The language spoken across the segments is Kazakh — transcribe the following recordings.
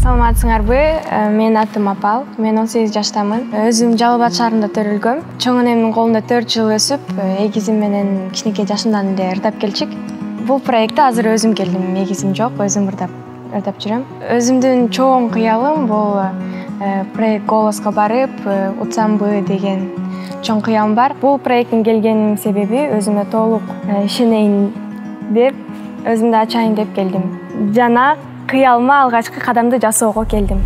Саламатсыңарбы? Мен атым Апал. Мен 18 жаштамын. Өзүм Жалал Абад шаарында төрөлгөм. Чоң энемдин колунда 4 жыл өсүп, эгизим менен кичинекей жашымдан эле ырдап келчик. Бул проектте азыр өзүм келдим. Эгизим жок, өзүм ырдап жүрөм. Өзүмдүн чоң кыялым бул проект Голоско барып, утсамбы деген чоң кыялым бар. Бул проекттин келгенин себеби өзүмө толук ишенейин деп, өзүмдү ачайын деп келдим. Жана кыялыма алгачкы кадамды жасоого келдим.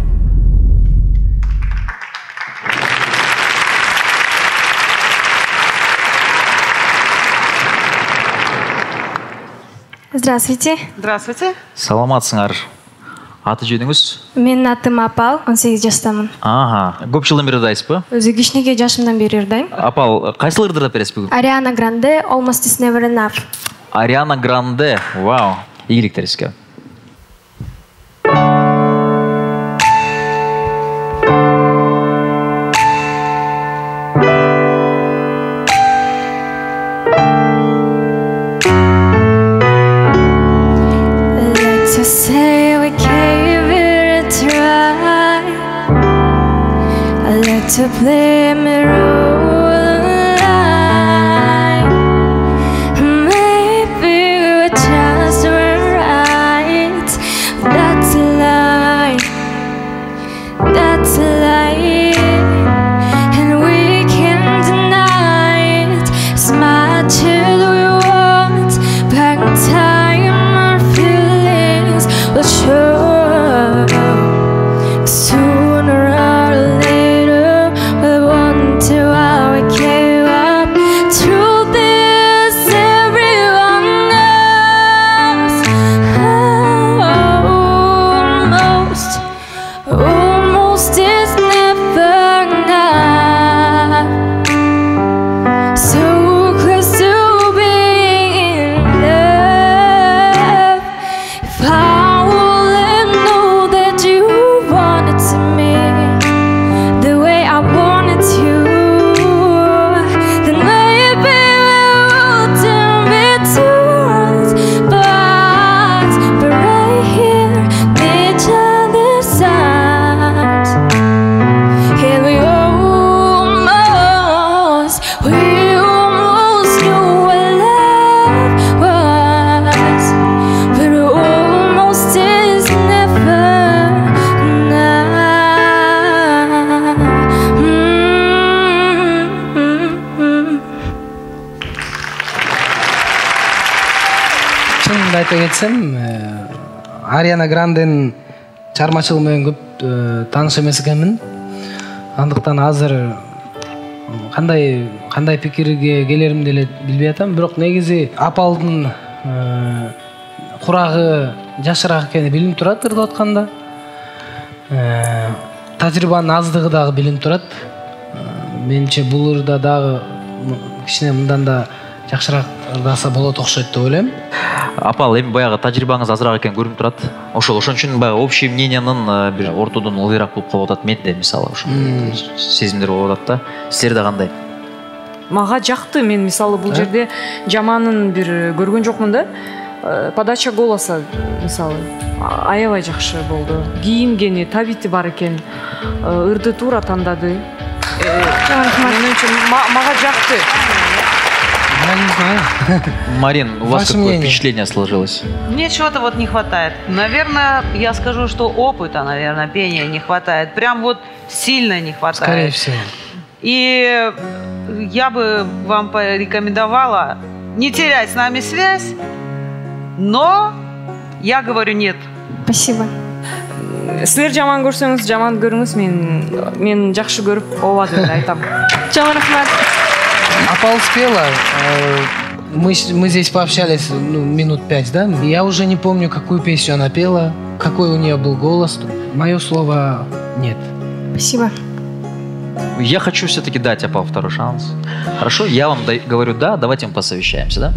Здравствуйте. Здравствуйте. Саламатсыңар. Аты жөнүңүз? Менин атым Апал, 18 жаштамын. Ага. Көп жылдан бери ырдайсызбы? Өзү кичинекей жашымдан бери ырдайм. Апал, кайсыл ырдап бересиз бүгүн? Ариана Гранде, Almost is never enough. Ариана Гранде. Вау. Ийгиликтер сизге. To play me role line. Maybe we just were right. That's a lie. That's a lie. And we can't deny it. As much as we want, back in time our feelings will show. Sooner or later айта кетсем, Ариана Гранденин чыгармачылыгы менен көп тааныш эмес экенмин. Андыктан азыр кандай пикирге келеримди эле билбей атам, бирок негизи Апалдын курагы жашыраак экени билинип турат ырдап атканда. Тажрыйбанын аздыгы дагы билинип турат. Менимче бул ырда дагы кичине мындан да жакшыраак ырдаса болот окшойт деп ойлойм. Апал, эми баягы тажрыйбаңыз азыраак экени көрүнүп турат. Ошол үчүн баягы общий мнениянын бир ортодон ылдыйраак болуп калып атат. Менде мисалы ошол сезимдер болуп атат да. Силерде кандай? Мага жакты. Мен мисалы бул жерде жаманын бир көргөн жокмун да. Подача голоса мисалы аябай жакшы болду. Кийингени, табити бар экен. Ырды туура тандады. Менимче мага жакты. Марин, у вас какое впечатление сложилось? Мне чего-то вот не хватает. Наверное, я скажу, что опыта, наверное, пения не хватает. Прям вот сильно не хватает. Скорее всего. И я бы вам порекомендовала не терять с нами связь, но я говорю нет. Спасибо. Силер жаман көрсөңүз, жаман көрүңүз, мен жакшы көрүп обады деп айтам. Чоң рахмат. Апал спела, мы здесь пообщались минут 5, да? Я уже не помню, какую песню она пела, какой у нее был голос. Мое слово нет. Спасибо. Я хочу все-таки дать Апал второй шанс. Хорошо, я вам говорю да, давайте мы посовещаемся, да?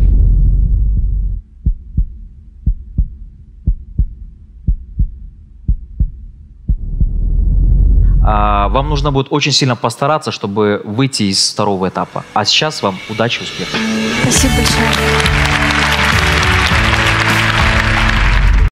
Вам нужно будет очень сильно постараться, чтобы выйти из второго этапа. А сейчас вам удачи и успехов. Спасибо большое.